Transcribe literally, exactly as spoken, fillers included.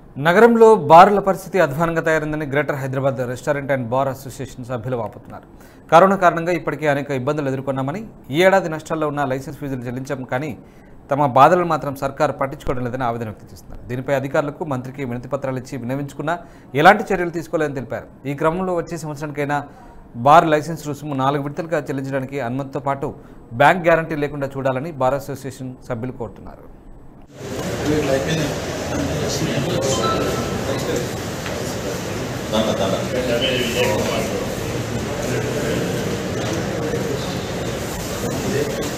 నగరంలో బార్ల పరిస్థితి అధ్వానంగా తయారైందని greater Hyderabad restaurant and bar association సభ్యులు వాపోతున్నారు. కరోనా కారణంగా ఇప్పటికే అనేక ఇబ్బందులు ఎదుర్కొన్నామని, ఈ ఏడాది నష్టాల్లో ఉన్న లైసెన్స్ ఫీజులు చెల్లించాం కానీ తమ బాధలను మాత్రం సర్కారు పట్టించుకోవడం లేదని ఆవేదన వ్యక్తం చేస్తున్నారు. దీనిపై అధికారులకు మంత్రికి వినతి పత్రాలు ఇచ్చి విన్నవించుకున్నా ఎలాంటి చర్యలు తీసుకోలేదని తెలిపారు. ఈ క్రమంలో వచ్చే సంవత్సరానికైనా బార్ లైసెన్స్ రుసుము నాలుగు విడతలుగా చెల్లించడానికి అనుమతితో పాటు బ్యాంక్ గ్యారంటీ లేకుండా చూడాలని బార్ అసోసియేషన్ సభ్యులు కోరుతున్నారు. Dana, Dana.